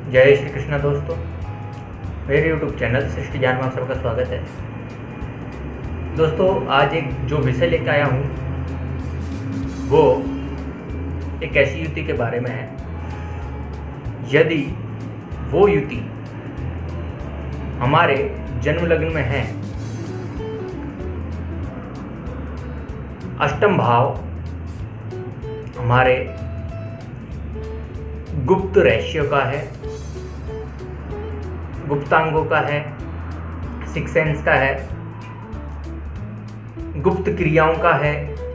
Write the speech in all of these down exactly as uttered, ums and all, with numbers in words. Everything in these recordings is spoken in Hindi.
जय श्री कृष्ण दोस्तों, मेरे यूट्यूब चैनल सृष्टि ज्ञान में आप सबका स्वागत है। दोस्तों, आज एक जो विषय लेकर आया हूँ वो एक ऐसी युति के बारे में है। यदि वो युति हमारे जन्म लग्न में है, अष्टम भाव हमारे गुप्त रहस्यों का है, गुप्तांगों का है, सिक्स सेंस का है, गुप्त क्रियाओं का है,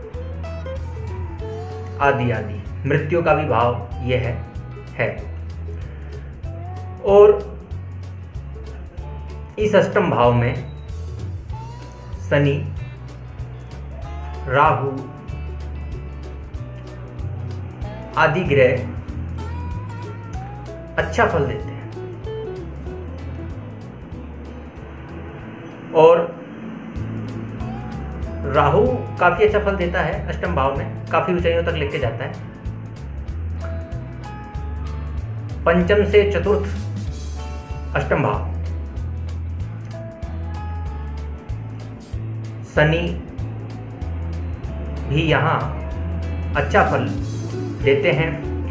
आदि आदि, मृत्यु का भी भाव ये है है और इस अष्टम भाव में शनि, राहु आदि ग्रह अच्छा फल देते हैं और राहु काफी अच्छा फल देता है। अष्टम भाव में काफी ऊंचाइयों तक लेके जाता है। पंचम से चतुर्थ अष्टम भाव शनि भी यहाँ अच्छा फल देते हैं।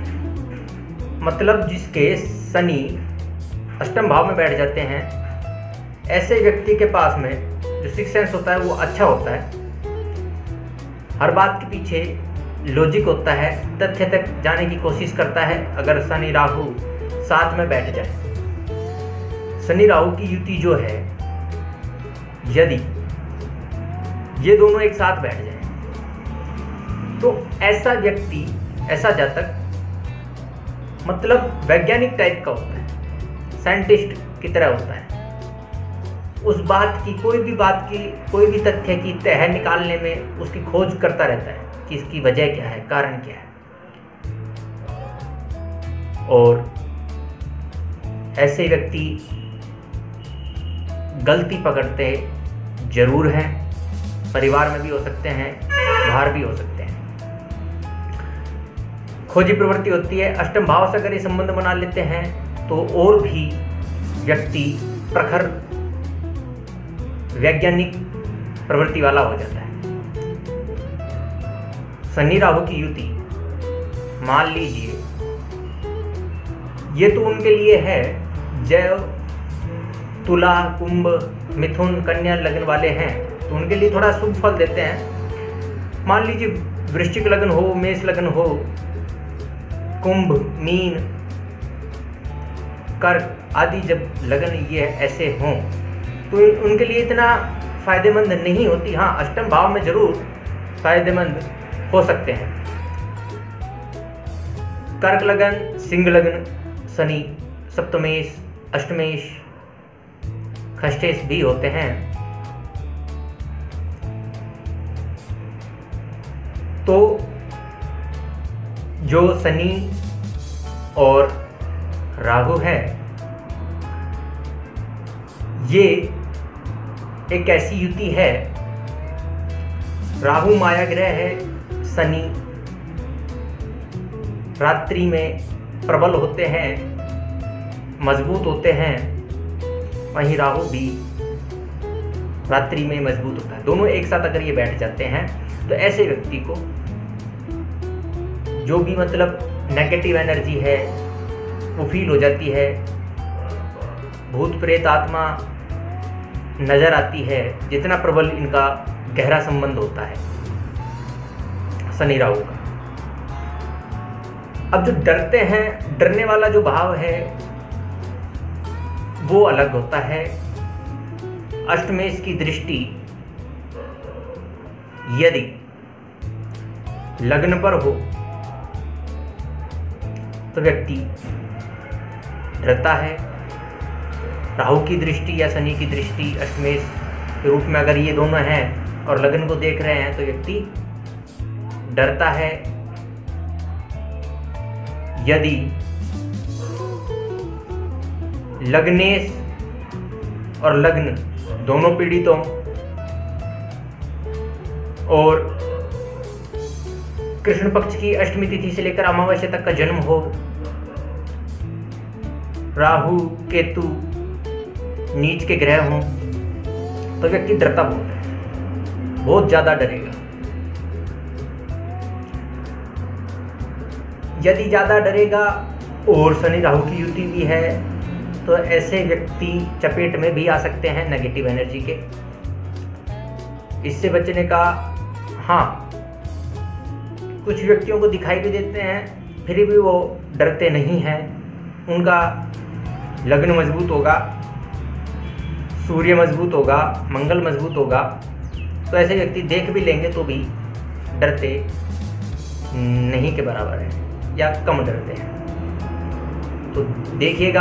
मतलब जिसके शनि अष्टम भाव में बैठ जाते हैं, ऐसे व्यक्ति के पास में जो सिक्स सेंस होता है वो अच्छा होता है। हर बात के पीछे लॉजिक होता है, तथ्य तक जाने की कोशिश करता है। अगर शनि राहु साथ में बैठ जाए, शनि राहु की युति जो है, यदि ये दोनों एक साथ बैठ जाए तो ऐसा व्यक्ति, ऐसा जातक मतलब वैज्ञानिक टाइप का होता है, साइंटिस्ट की तरह होता है। उस बात की, कोई भी बात की, कोई भी तथ्य की तह निकालने में उसकी खोज करता रहता है कि इसकी वजह क्या है, कारण क्या है। और ऐसे व्यक्ति गलती पकड़ते जरूर हैं, परिवार में भी हो सकते हैं, बाहर भी हो सकते हैं। खोजी प्रवृत्ति होती है। अष्टम भाव से अगर ये संबंध बना लेते हैं तो और भी व्यक्ति प्रखर वैज्ञानिक प्रवृत्ति वाला हो जाता है। शनि राहु की युति मान लीजिए, ये तो उनके लिए है जो तुला, कुंभ, मिथुन, कन्या लग्न वाले हैं, तो उनके लिए थोड़ा शुभ फल देते हैं। मान लीजिए वृश्चिक लग्न हो, मेष लग्न हो, कुंभ, मीन, कर्क आदि जब लग्न ये ऐसे हों तो उनके लिए इतना फायदेमंद नहीं होती। हाँ, अष्टम भाव में जरूर फायदेमंद हो सकते हैं। कर्क लग्न, सिंह लग्न शनि सप्तमेश, अष्टमेश, खष्टेश भी होते हैं। तो जो शनि और राहु है, ये एक ऐसी युति है। राहु माया ग्रह है, शनि रात्रि में प्रबल होते हैं, मजबूत होते हैं। वहीं राहु भी रात्रि में मजबूत होता है। दोनों एक साथ अगर ये बैठ जाते हैं तो ऐसे व्यक्ति को जो भी मतलब नेगेटिव एनर्जी है वो फील हो जाती है, भूत प्रेत आत्मा नजर आती है, जितना प्रबल इनका गहरा संबंध होता है शनि राहु का। अब जो डरते हैं, डरने वाला जो भाव है वो अलग होता है। अष्टमेश की दृष्टि यदि लग्न पर हो तो व्यक्ति डरता है। राहु की दृष्टि या शनि की दृष्टि अष्टमेश के रूप में अगर ये दोनों हैं और लग्न को देख रहे हैं तो व्यक्ति डरता है। यदि लग्नेश और लग्न दोनों पीड़ितों और कृष्ण पक्ष की अष्टमी तिथि से लेकर अमावस्या तक का जन्म हो राहु केतु नीच के ग्रह हों तो व्यक्ति डरता बहुत है, बहुत ज़्यादा डरेगा। यदि ज़्यादा डरेगा और शनि राहु की युति भी है तो ऐसे व्यक्ति चपेट में भी आ सकते हैं नेगेटिव एनर्जी के। इससे बचने का, हाँ, कुछ व्यक्तियों को दिखाई भी देते हैं फिर भी वो डरते नहीं हैं। उनका लग्न मजबूत होगा, सूर्य मजबूत होगा, मंगल मजबूत होगा, तो ऐसे व्यक्ति देख भी लेंगे तो भी डरते नहीं के बराबर है या कम डरते हैं। तो देखिएगा,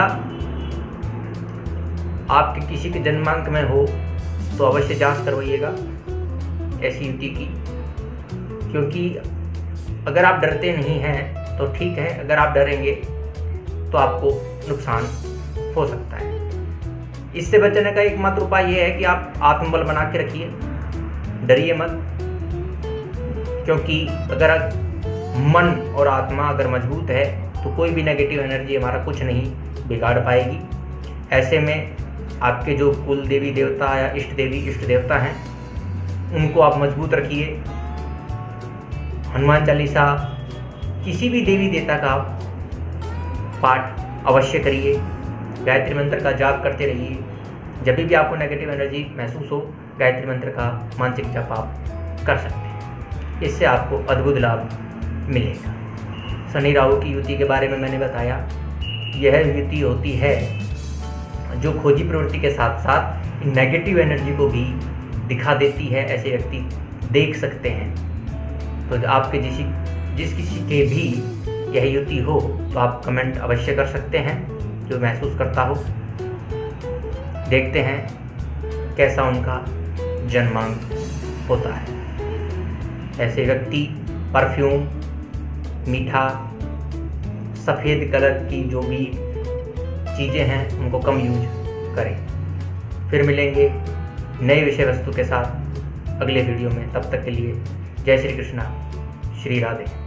आपके किसी के जन्मांक में हो तो अवश्य जांच करवाइएगा ऐसी युति की, क्योंकि अगर आप डरते नहीं हैं तो ठीक है, अगर आप डरेंगे तो आपको नुकसान हो सकता है। इससे बचने का एकमात्र उपाय यह है कि आप आत्मबल बना के रखिए, डरिए मत, क्योंकि अगर मन और आत्मा अगर मजबूत है तो कोई भी नेगेटिव एनर्जी हमारा कुछ नहीं बिगाड़ पाएगी। ऐसे में आपके जो कुल देवी देवता या इष्ट देवी इष्ट देवता हैं उनको आप मजबूत रखिए। हनुमान चालीसा, किसी भी देवी देवता का पाठ अवश्य करिए, गायत्री मंत्र का जाप करते रहिए। जब भी आपको नेगेटिव एनर्जी महसूस हो, गायत्री मंत्र का मानसिक जाप आप कर सकते हैं, इससे आपको अद्भुत लाभ मिलेगा। शनि राहु की युति के बारे में मैंने बताया, यह युति होती है जो खोजी प्रवृत्ति के साथ साथ नेगेटिव एनर्जी को भी दिखा देती है। ऐसे व्यक्ति देख सकते हैं। तो आपके जिस जिस किसी के भी यह युति हो तो आप कमेंट अवश्य कर सकते हैं, जो महसूस करता हो। देखते हैं कैसा उनका जन्मांक होता है। ऐसे व्यक्ति परफ्यूम, मीठा, सफ़ेद कलर की जो भी चीज़ें हैं उनको कम यूज करें। फिर मिलेंगे नए विषय वस्तु के साथ अगले वीडियो में। तब तक के लिए जय श्री कृष्णा, श्री राधे।